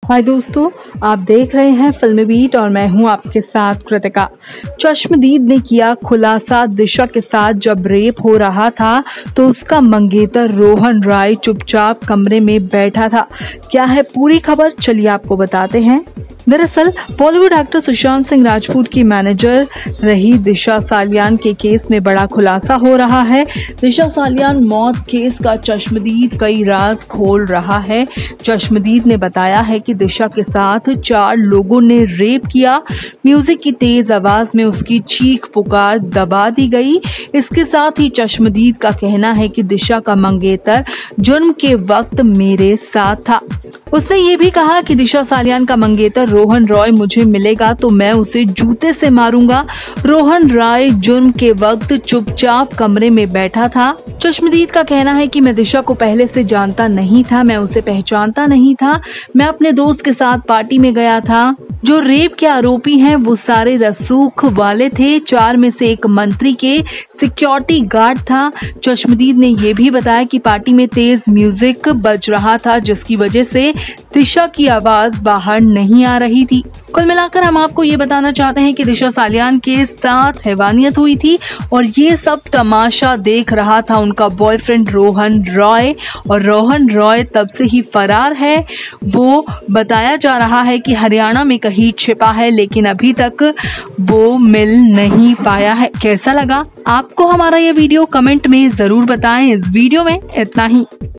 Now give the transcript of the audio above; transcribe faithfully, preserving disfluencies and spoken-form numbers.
हाय दोस्तों, आप देख रहे हैं फिल्मी बीट और मैं हूं आपके साथ कृतिका। चश्मदीद ने किया खुलासा, दिशा के साथ जब रेप हो रहा था तो उसका मंगेतर रोहन रॉय चुपचाप कमरे में बैठा था। क्या है पूरी खबर, चलिए आपको बताते हैं। दरअसल बॉलीवुड एक्टर सुशांत सिंह राजपूत की मैनेजर रही दिशा सालियान के केस में बड़ा खुलासा हो रहा है। दिशा सालियान मौत केस का चश्मदीद कई राज खोल रहा है। चश्मदीद ने बताया है कि दिशा के साथ चार लोगों ने रेप किया। म्यूजिक की तेज आवाज में उसकी चीख पुकार दबा दी गई। इसके साथ ही चश्मदीद का कहना है कि दिशा का मंगेतर जुर्म के वक्त मेरे साथ था। उसने ये भी कहा कि दिशा सालियान का मंगेतर रोहन रॉय मुझे मिलेगा तो मैं उसे जूते से मारूंगा। रोहन रॉय जुर्म के वक्त चुपचाप कमरे में बैठा था। चश्मदीद का कहना है कि मैं दिशा को पहले से जानता नहीं था, मैं उसे पहचानता नहीं था। मैं अपने दोस्त के साथ पार्टी में गया था। जो रेप के आरोपी हैं वो सारे रसूख वाले थे। चार में से एक मंत्री के सिक्योरिटी गार्ड था। चश्मदीद ने यह भी बताया कि पार्टी में तेज म्यूजिक बज रहा था जिसकी वजह से दिशा की आवाज बाहर नहीं आ रही थी। कुल मिलाकर हम आपको ये बताना चाहते हैं कि दिशा सालियान के साथ हैवानियत हुई थी और ये सब तमाशा देख रहा था उनका बॉयफ्रेंड रोहन रॉय, और रोहन रॉय तब से ही फरार है। वो बताया जा रहा है कि हरियाणा में कहीं छिपा है, लेकिन अभी तक वो मिल नहीं पाया है। कैसा लगा आपको हमारा ये वीडियो, कमेंट में जरूर बताएं। इस वीडियो में इतना ही।